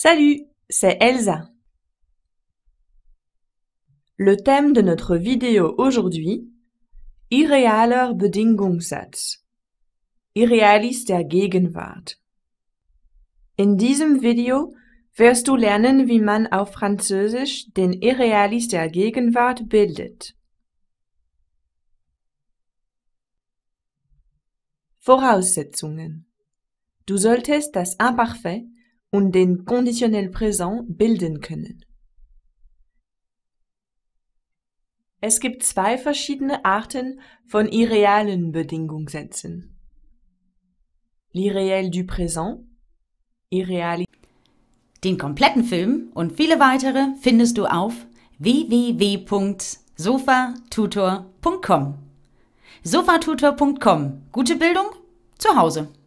Salut, c'est Elsa. Le thème de notre vidéo aujourd'hui: Irrealer Bedingungssatz. Irrealis der Gegenwart. In diesem Video wirst du lernen, wie man auf Französisch den Irrealis der Gegenwart bildet. Voraussetzungen: Du solltest das Imparfait und den Conditionnel présent bilden können. Es gibt zwei verschiedene Arten von irrealen Bedingungssätzen. L'irréel du présent, Irreali. Den kompletten Film und viele weitere findest du auf www.sofatutor.com. Sofatutor.com. Gute Bildung zu Hause.